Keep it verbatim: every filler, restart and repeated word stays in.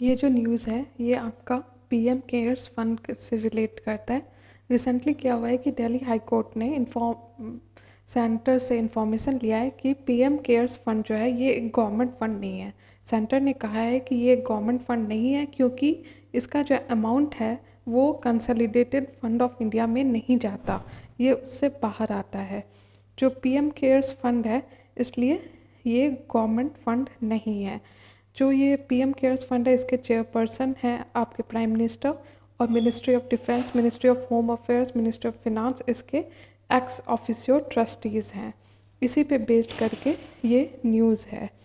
ये जो न्यूज़ है ये आपका पीएम केयर्स फंड से रिलेट करता है। रिसेंटली क्या हुआ है कि दिल्ली हाई कोर्ट ने इन्फॉर्म सेंटर से इन्फॉर्मेशन लिया है कि पीएम केयर्स फंड जो है ये एक गवर्नमेंट फंड नहीं है। सेंटर ने कहा है कि ये एक गवर्नमेंट फंड नहीं है क्योंकि इसका जो अमाउंट है वो कंसोलिडेटेड फंड ऑफ इंडिया में नहीं जाता, ये उससे बाहर आता है। जो पीएम केयर्स फंड है इसलिए ये गवर्नमेंट फंड नहीं है। जो ये पीएम केयर्स फंड है इसके चेयरपर्सन हैं आपके प्राइम मिनिस्टर, और ministry of defence, ministry of home affairs, ministry of finance इसके एक्स ऑफिशियो ट्रस्टीज़ हैं। इसी पे बेस्ड करके ये न्यूज़ है।